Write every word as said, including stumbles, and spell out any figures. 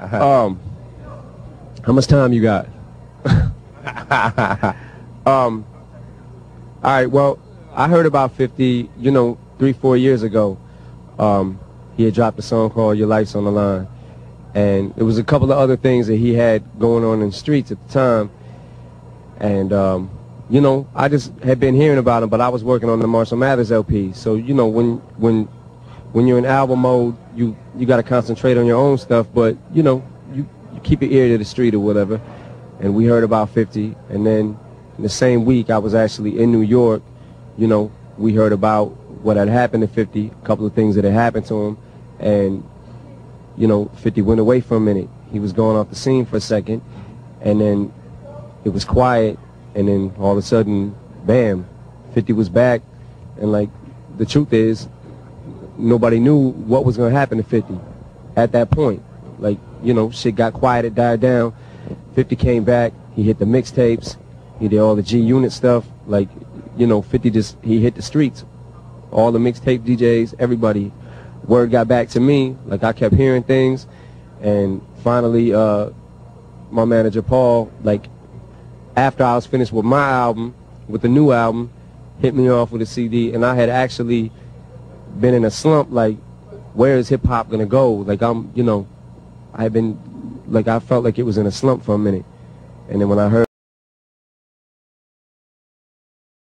um, how much time you got? um, all right, well, I heard about fifty, you know, three, four years ago. Um, he had dropped a song called Your Life's on the Line. And there was a couple of other things that he had going on in the streets at the time. And, um, you know, I just had been hearing about him, but I was working on the Marshall Mathers L P. So, you know, when when when you're in album mode, you, you got to concentrate on your own stuff. But, you know, you, you keep your ear to the street or whatever. And we heard about fifty. And then in the same week, I was actually in New York. You know, we heard about what had happened to fifty, a couple of things that had happened to him. And you know, fifty went away for a minute. He was going off the scene for a second, and then it was quiet, and then all of a sudden, bam, fifty was back, and like, the truth is, nobody knew what was going to happen to fifty at that point. Like, you know, shit got quiet, it died down. fifty came back, he hit the mixtapes, he did all the G-Unit stuff, like, you know, fifty just, he hit the streets. All the mixtape D Js, everybody. Word got back to me, like I kept hearing things, and finally uh, my manager Paul, like after I was finished with my album, with the new album, hit me off with a C D, and I had actually been in a slump, like where is hip-hop gonna go? Like I'm, you know, I had been, like I felt like it was in a slump for a minute, and then when I heard